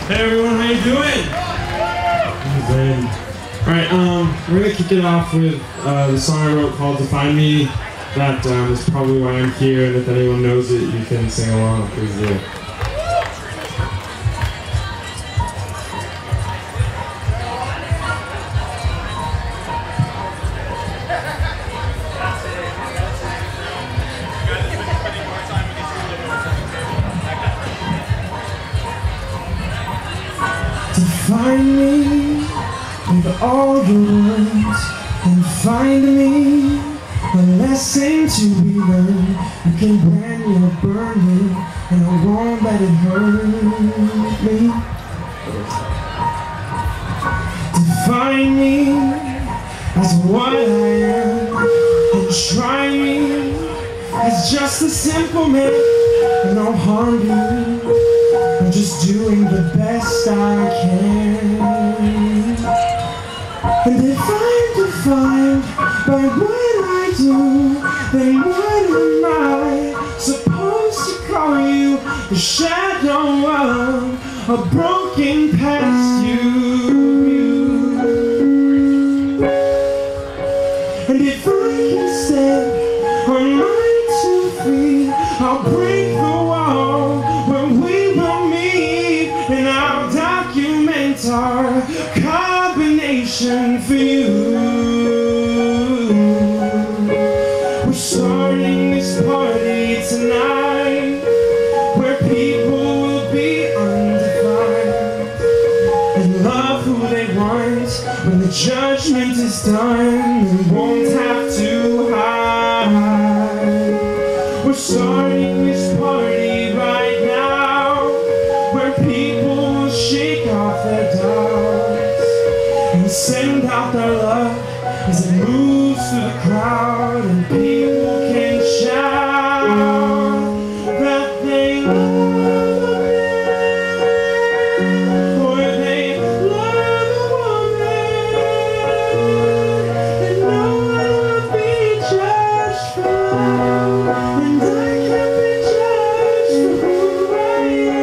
Hey everyone, how you doing? Alright, we're gonna kick it off with the song I wrote called Define Me. That is probably why I'm here, and if anyone knows it, you can sing along, please do. Define me with all your words, and find me a lesson to be learned. You can brand me or burn me, and I won't let it hurt me. Define me as what I am, and try me as just a simple man, and no harm you. I'm just doing the best I can. And if I'm defined by what I do, then what am I supposed to call you? The shadow of a broken past you. And if I can stand on my 2 feet, I'll break the wall where we will meet, and I'll document our combination for you. We're starting this party tonight, where people will be undefined and love who they want. When the judgment is done, we won't have to hide. We're starting this party right now, where people will shake off their doubts and send out their love as it moves through the crowd, and people can shout that they love a man, or they love a woman, and no one will be judged for love, and I can't be judged for who I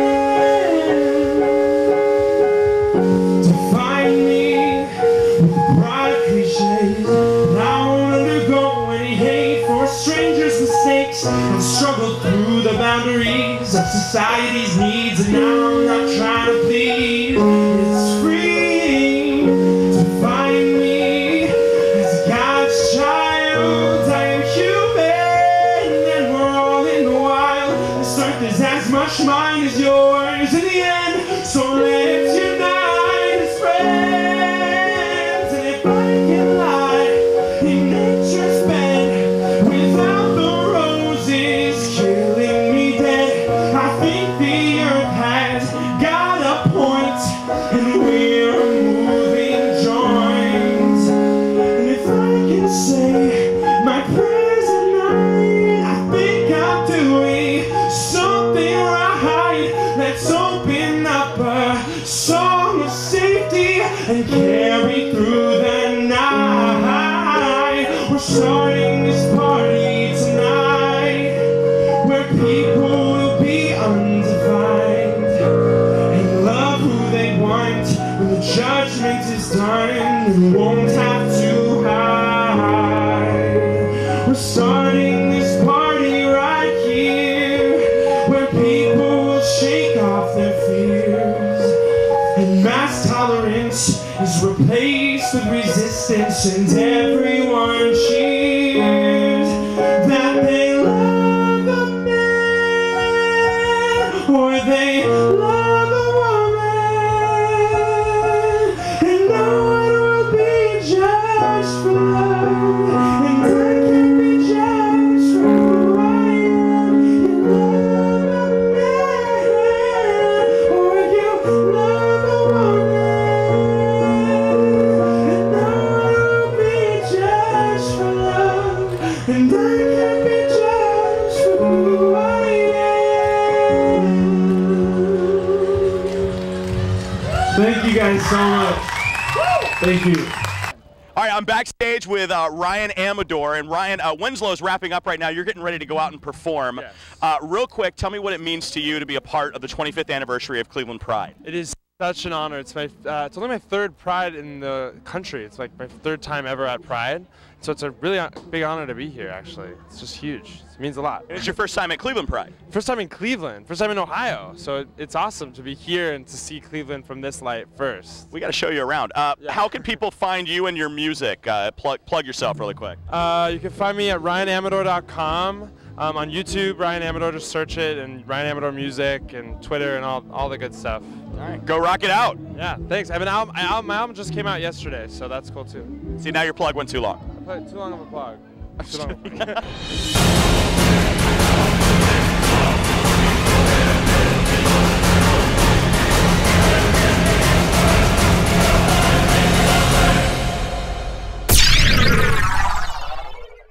am. Define me with broad cliches, and I won't undergo any hate for strangers' mistakes. I've struggled through the boundaries of society's needs, and now I'm not trying to please. It's free to find me as God's child. I am human, and we're all in the wild. This earth is as much mine as yours in the end, so let's unite as friends. And if I can lie in nature's bed without the roses killing me dead, I think the earth has got a point, and we're moving joints. And if I can say my prayers at night, I think I'm doing something right. Let's open up a song of safety and carry through the night. We're starting this party tonight, where people will be undefined and love who they want. When the judgment is done, we won't have to hide. We're starting this party right here, where people will shake off their fears, and mass tolerance is replaced with resistance, and everyone cheers that they love a man, or they love a woman, and no one will be judged for love, and I can't be judged for who I am. You love a man, or you love a woman, and no one will be judged for love, and I can't be judged for who I am. Thank you guys so much. Thank you. All right, I'm backstage with Ryan Amador, and Ryan, Winslow's wrapping up right now. You're getting ready to go out and perform. Yes. Real quick, tell me what it means to you to be a part of the 25th anniversary of Cleveland Pride. It is Such an honor. It's it's only my third Pride in the country. It's like my third time ever at Pride. So it's a really big honor to be here, actually. It's just huge. It means a lot. And it's your first time at Cleveland Pride. First time in Cleveland. First time in Ohio. So it's awesome to be here and to see Cleveland from this light first. We got to show you around. How can people find you and your music? Plug yourself really quick. You can find me at RyanAmador.com. On YouTube, Ryan Amador, just search it, and Ryan Amador Music, and Twitter, and all the good stuff. All right, go rock it out. Yeah, thanks. I have an album. My album just came out yesterday, so that's cool too. See, now your plug went too long. I played too long of a plug. Too long of a plug.